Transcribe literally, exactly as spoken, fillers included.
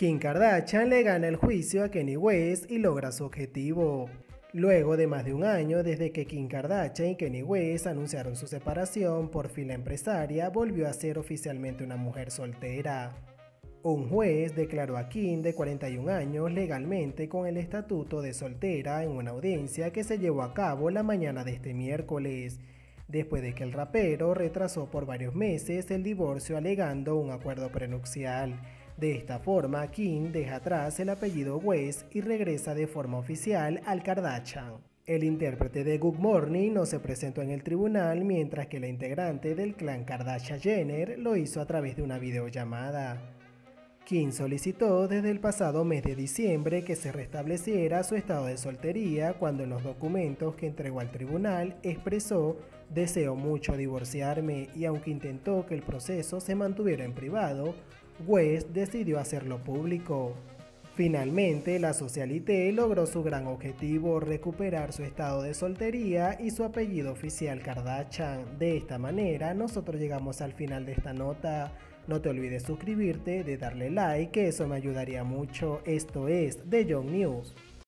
Kim Kardashian le gana el juicio a Kanye West y logra su objetivo. Luego de más de un año desde que Kim Kardashian y Kanye West anunciaron su separación, por fin la empresaria volvió a ser oficialmente una mujer soltera. Un juez declaró a Kim, de cuarenta y un años, legalmente con el estatuto de soltera en una audiencia que se llevó a cabo la mañana de este miércoles, después de que el rapero retrasó por varios meses el divorcio alegando un acuerdo prenupcial. De esta forma, Kim deja atrás el apellido West y regresa de forma oficial al Kardashian. El intérprete de Good Morning no se presentó en el tribunal, mientras que la integrante del clan Kardashian-Jenner lo hizo a través de una videollamada. Kim solicitó desde el pasado mes de diciembre que se restableciera su estado de soltería cuando en los documentos que entregó al tribunal expresó: «Deseo mucho divorciarme», y aunque intentó que el proceso se mantuviera en privado, West decidió hacerlo público. Finalmente, la socialité logró su gran objetivo: recuperar su estado de soltería y su apellido oficial Kardashian. De esta manera, nosotros llegamos al final de esta nota. No te olvides suscribirte, de darle like, que eso me ayudaría mucho. Esto es The Young News.